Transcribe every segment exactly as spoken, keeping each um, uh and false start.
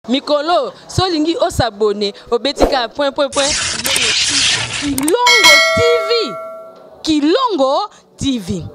Mikolo, solingi o s'abonner au betika point point point Kilongo T V. Kilongo T V.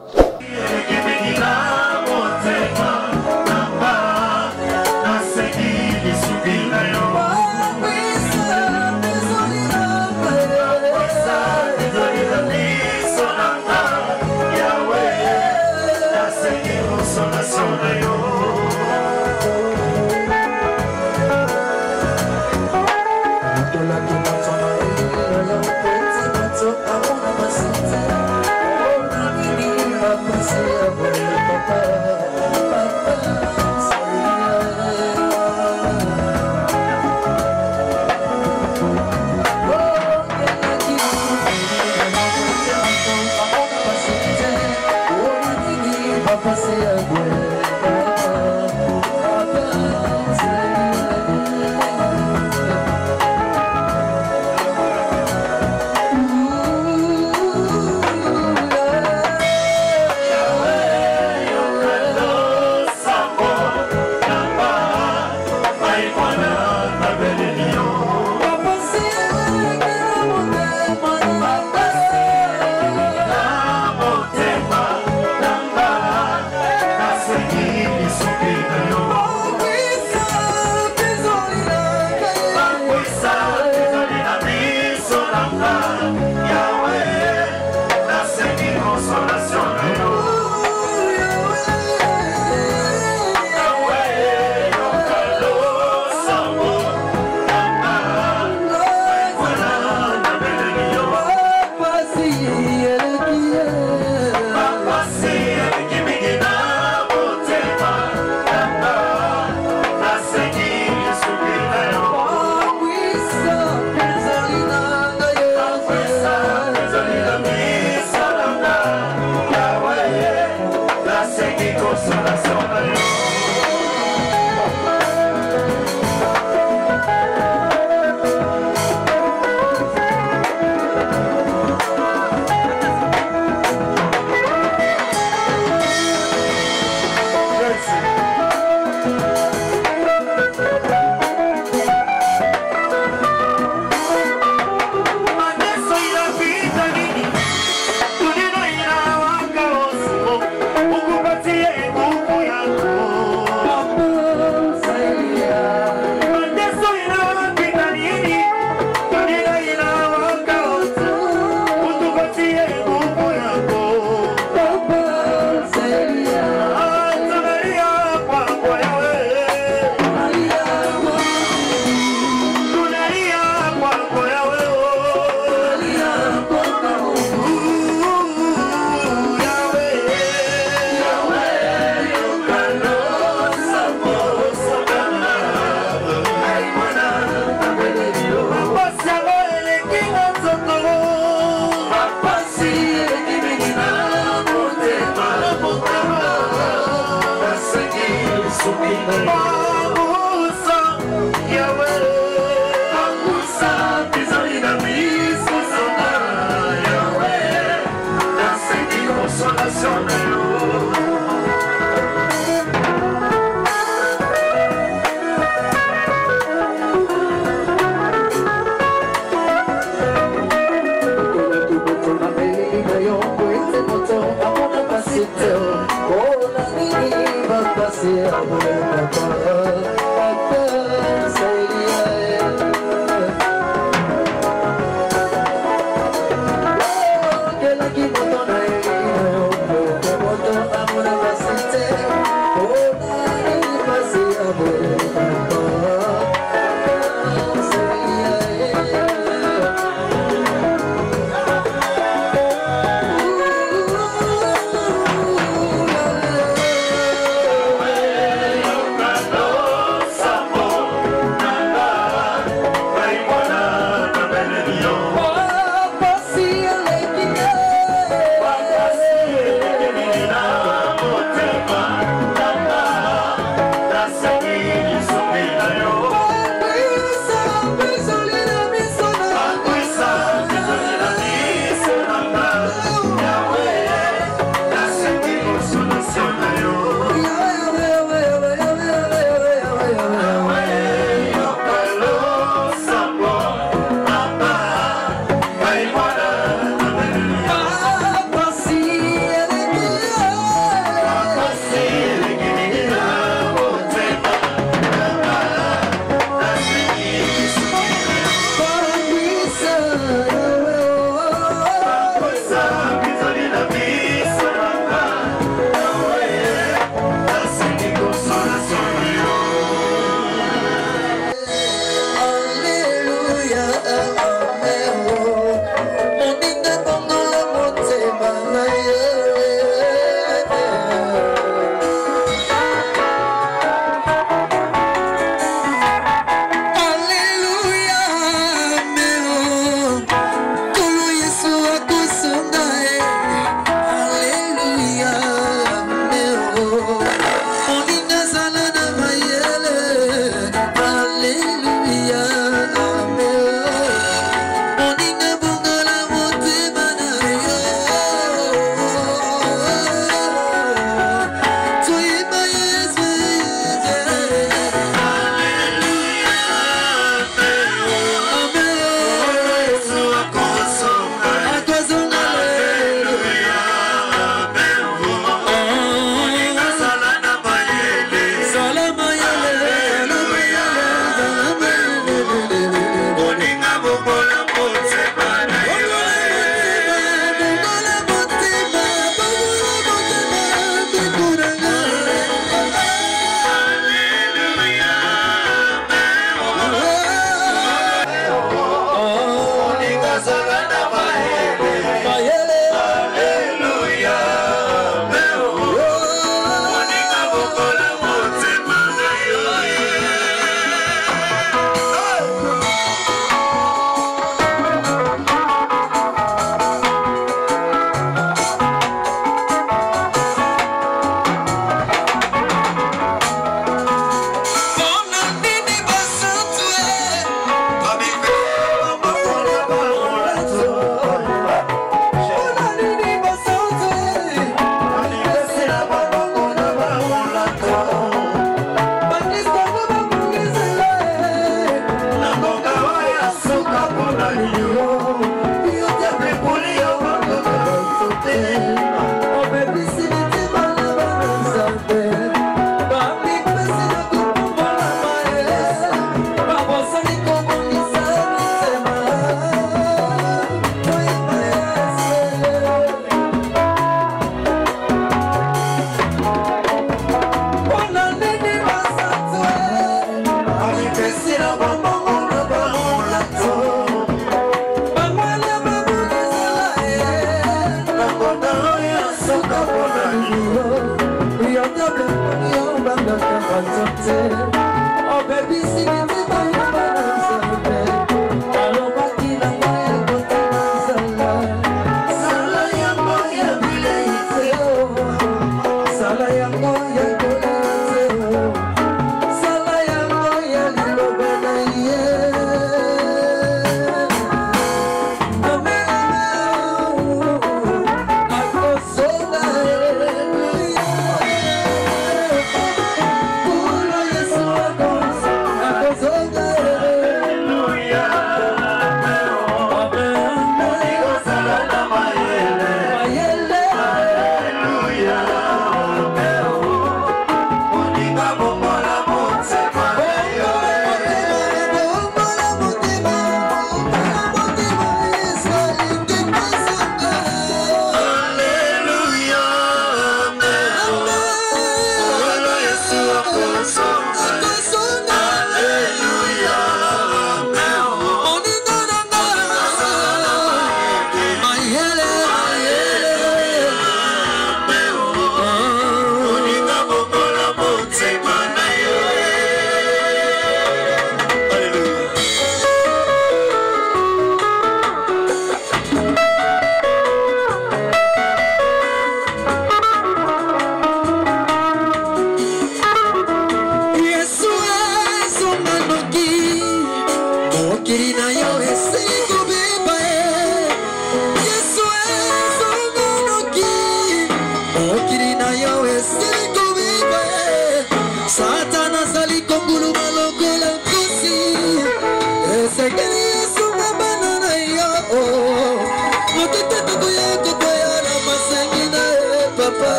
Oh baby, sing it to my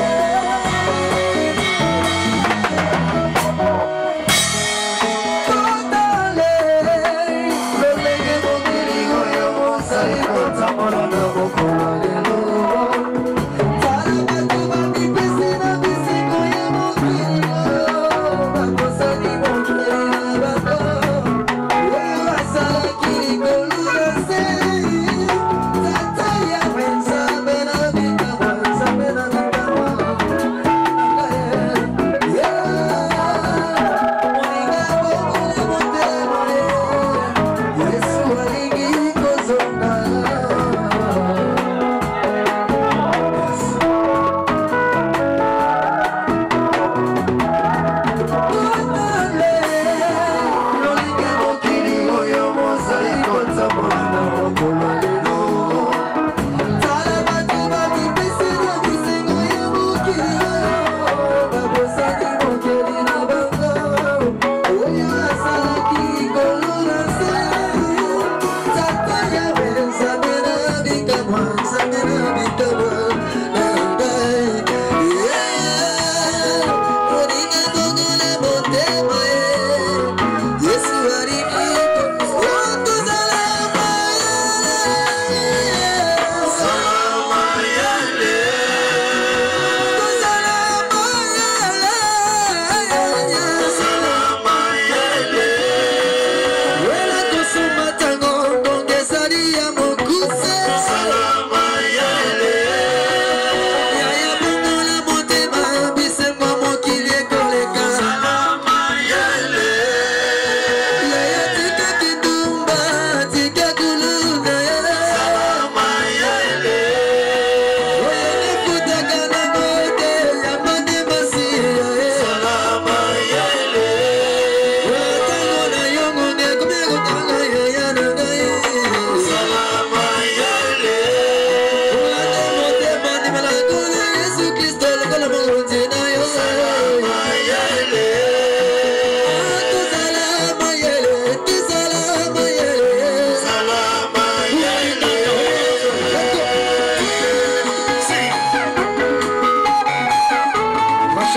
Oh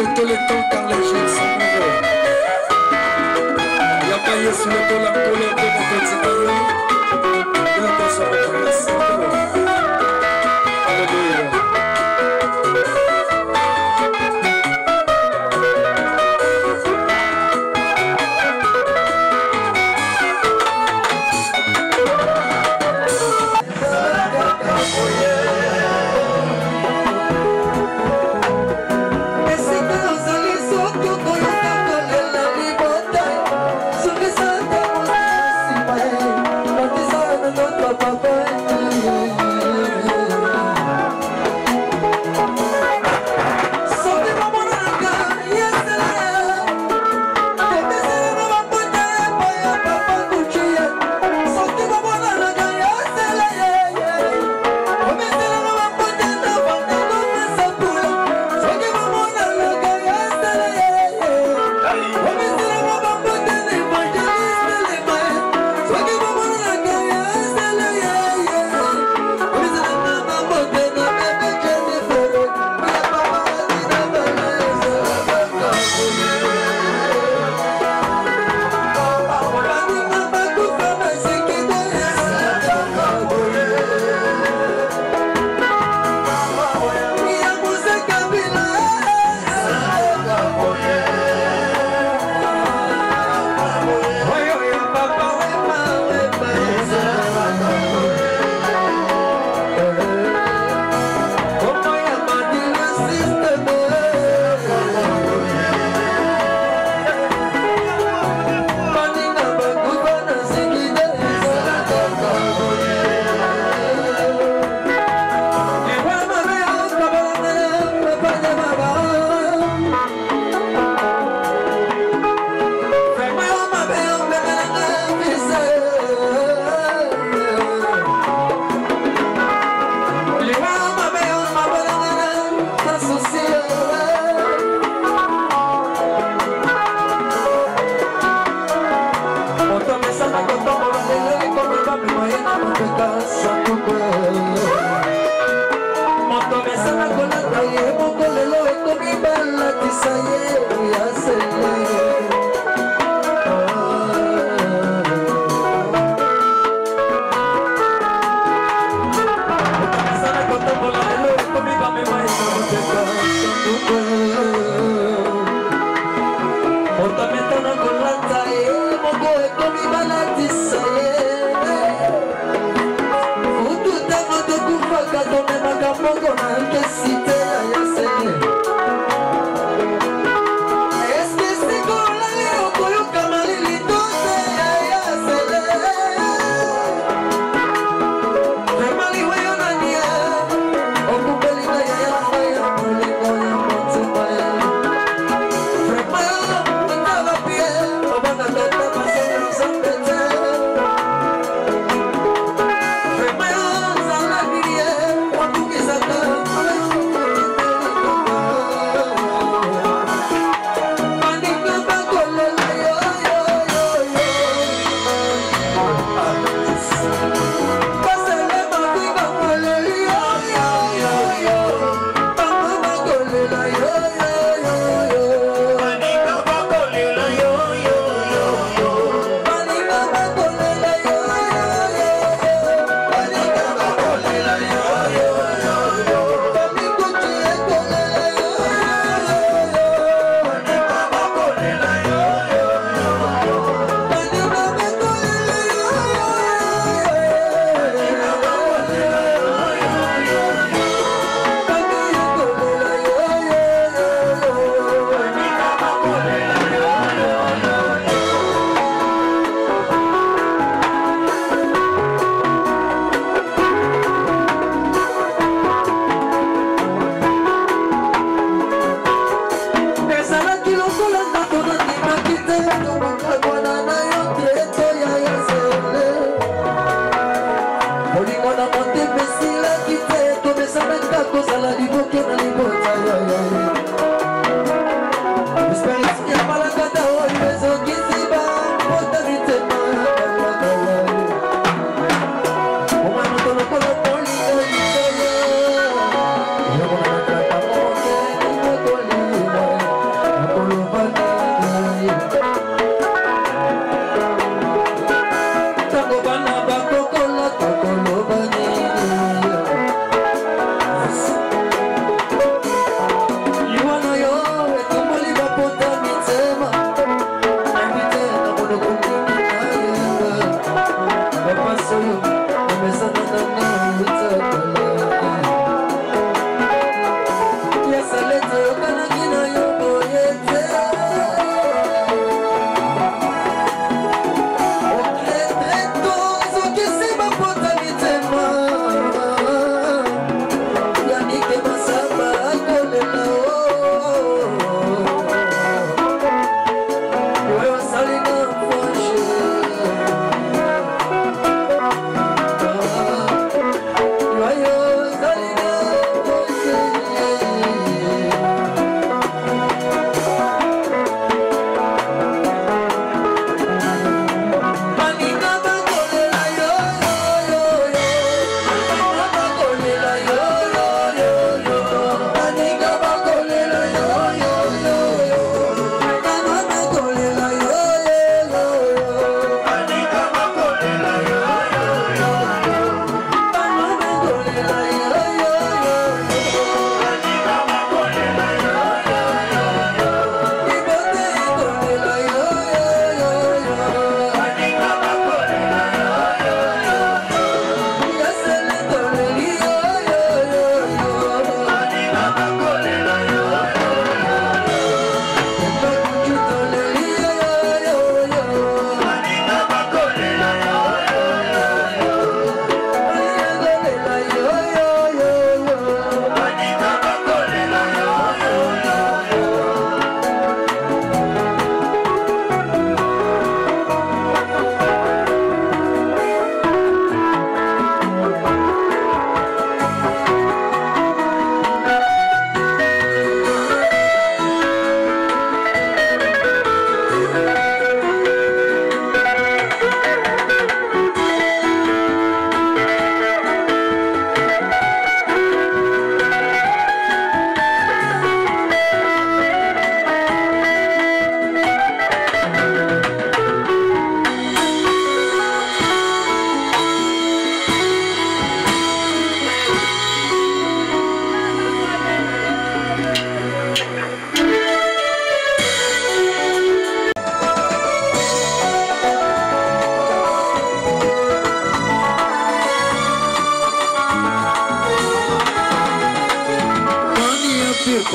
tout le temps car les jours sont mauvais. Il y a pas eu sur le dos la colère de mon quotidien. Il y a pas sur le reste. Alléluia.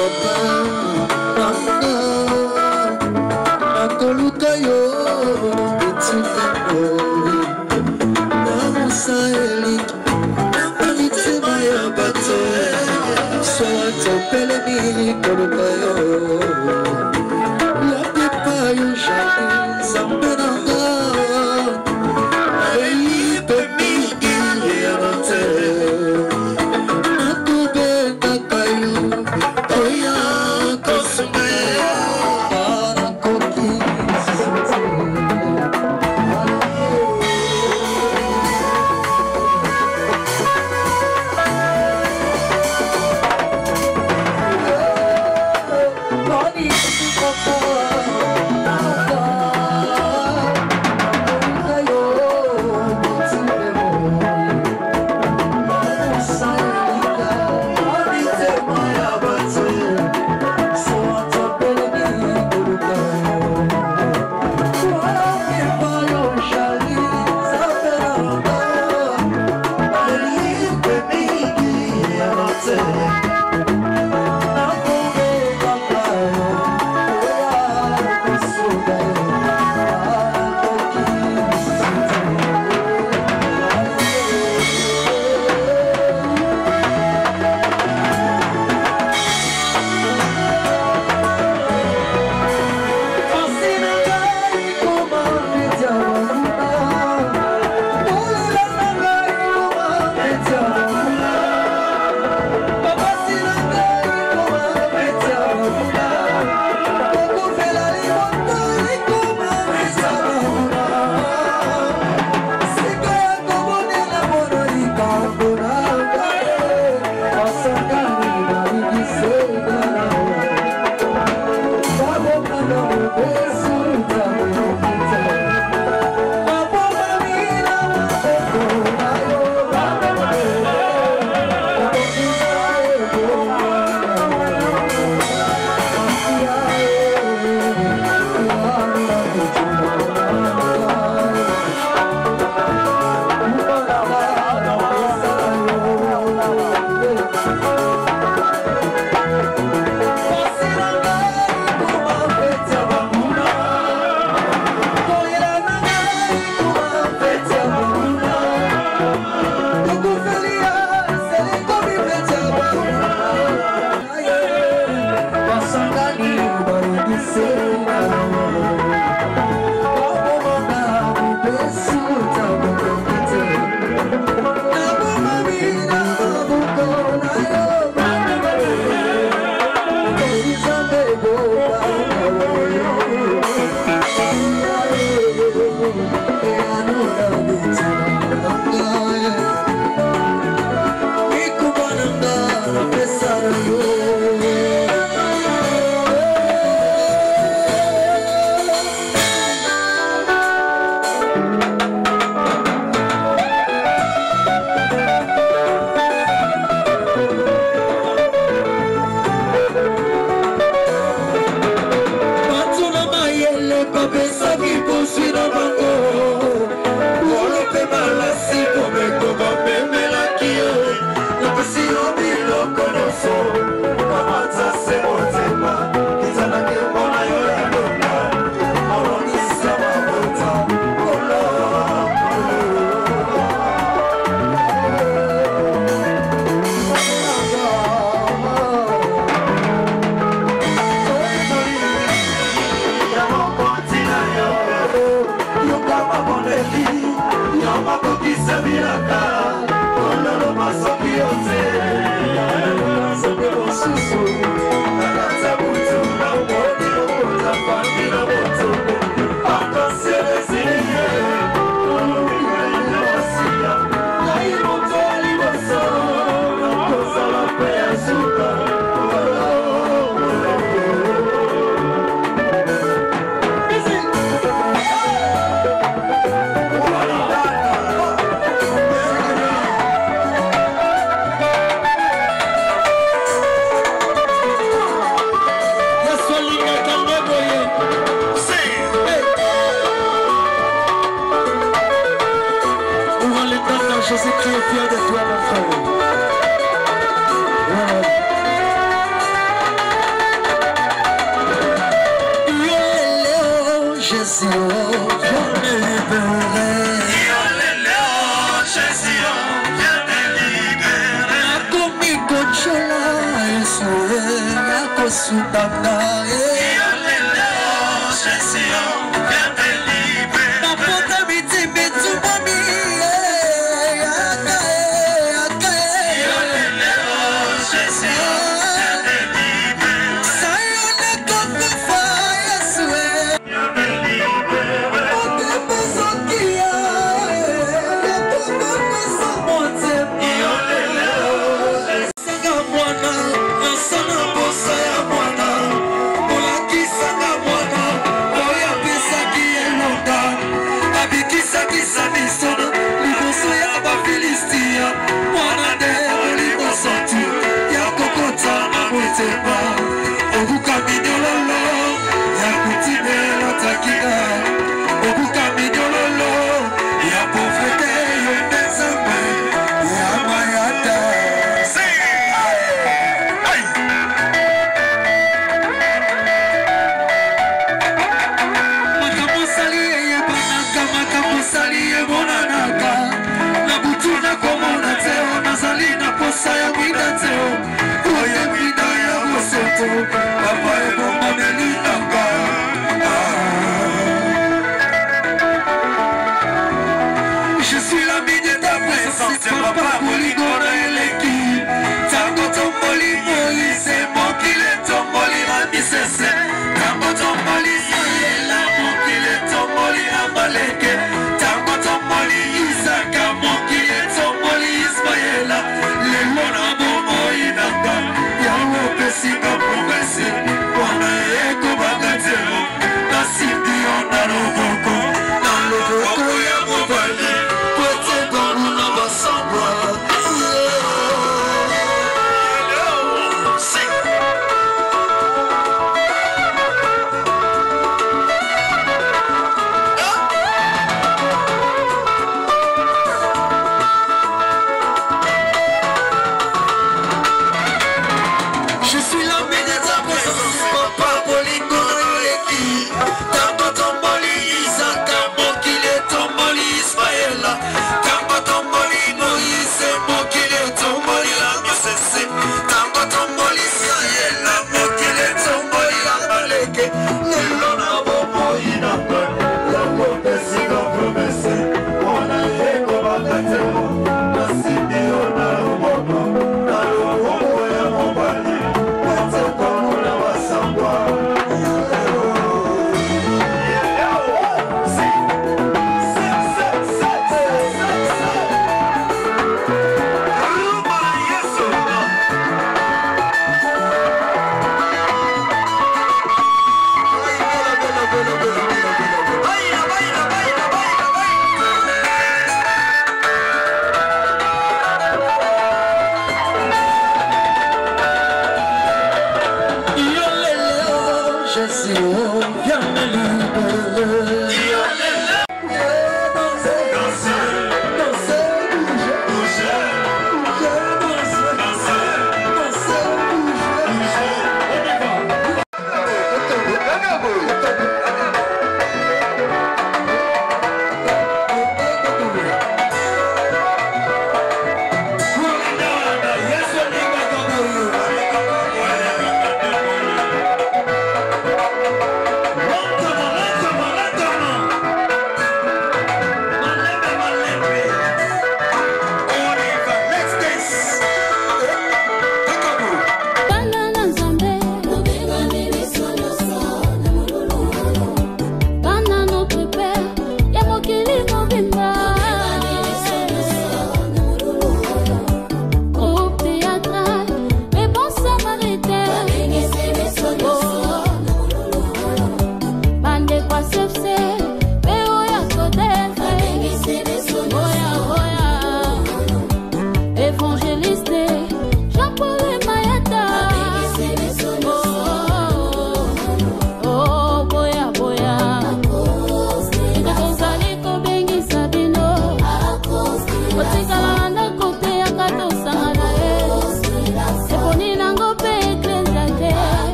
fier de toi, mon frère. Voilà. Jésus, viens me libérer. Jésus, viens me libérer. Nakomi kochola Yesu, nakosudana. Jésus, viens me libérer. Napota biti bitu mami. Je suis l'ami de ta présence, c'est papa pour l'ignorer l'équipe. Tango tomboli, Moïse, c'est mon qui l'est tomboli, Rami c'est Tango tomboli, Yéla, mon qui l'est tomboli, Amaleke. Tango tomboli, Isaka, mon qui l'est tomboli, Ismaëla. Les mona bomo inaka, Yawo pesika progressi, Wana eko bagatero, Nasindi on a l'oboko, dans l'oboko ya mobali.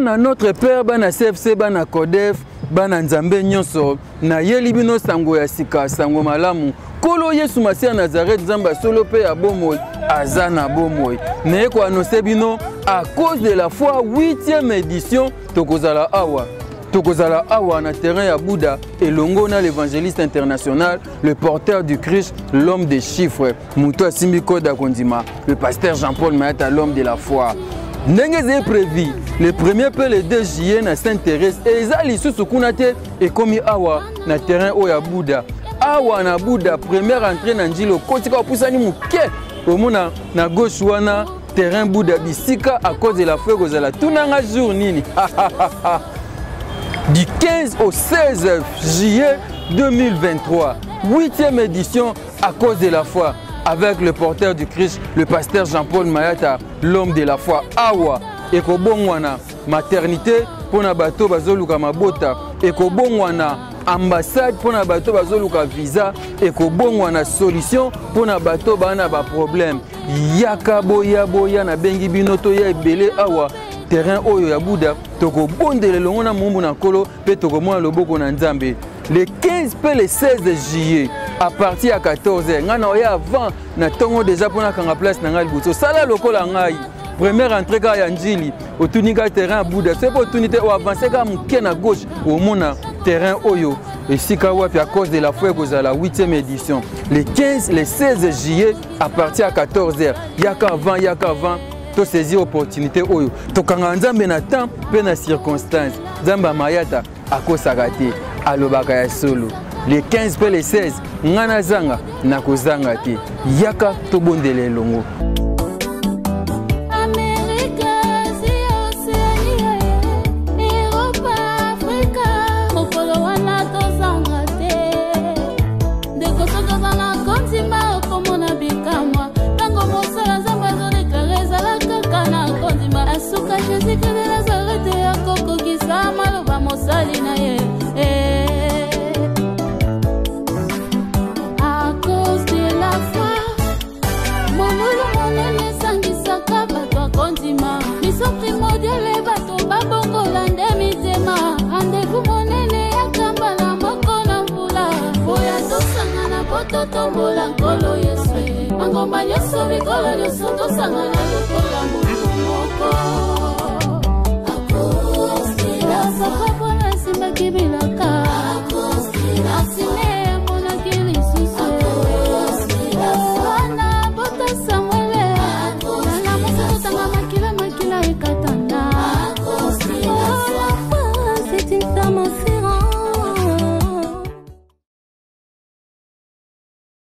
na notre père bana C F C bana Codef bana Nzambe nyonso na yeli bino sango ya sika sango malamu Kolo Yesu Masia Nazareth Zamba solo pe ya bomoi azana bomoi ne ko annoncer bino à cause de la foi huitième édition tokozala awa tokozala awa na terrain ya Bouddha et longona l'évangéliste international le porteur du Christ l'homme des chiffres Muto Simbiko da Kondima le pasteur Jean-Paul Mayata l'homme de la foi. Ndenge zé prévu le premier peu le deux juillet na Sainte-Thérèse et ezali susu kunate et komi awa na terrain oya Bouddha awa na Bouddha première entrée na njilo kotika opusani muke omona na gauche wana terrain Bouddha bisika à cause de la feu kozala tunanga jour nini du quinze au seize juillet deux mille vingt-trois huitième édition à cause de la foi avec le porteur du Christ le pasteur Jean-Paul Mayata l'homme de la foi awa ekobongwana maternité pona bato bazoluka mabota ekobongwana ambassade pona bato bazoluka visa ekobongwana solution pona bato bana ba problème yaka boya boya na bengi binoto ya ebele awa terrain oyo ya Bouddha toko bondele longo na mumbu na kolo pe toko mona loboko na Nzambe le quinze pe le seize juillet à partir à quatorze heures ngana oya avant na tongo déjà pona kanga place na ngali buto sala lokola ngai première entrée ka ya njili otunika terrain Bouddha c'est pour tunité o avancer ka muke na gauche au mona terrain oyo et sika wapi à cause de la foi que la huitième édition le quinze le seize juillet à partir à quatorze heures yaka avant yaka avant to saisir opportunité oyo to kanga Nzambe na temps pe na circonstance Nzamba Mayata akosaka te alobaka ya solo le quinze pe le seize ngana zanga na kozanga te yaka to bondele longo Jésus de Nazareth ya koko kisama loba mosali na ye à cause de la foi monolo monene sangisaka bato akondima miso primordiale bato babongola nde mitema rendez-vous monene yakamba na moko na mbula boya tosanga na poto tombola nkolo Yesu mangomba nyonso mikolo nyonso tosanga na lokola mulu moko Sapa pona simba kibilaka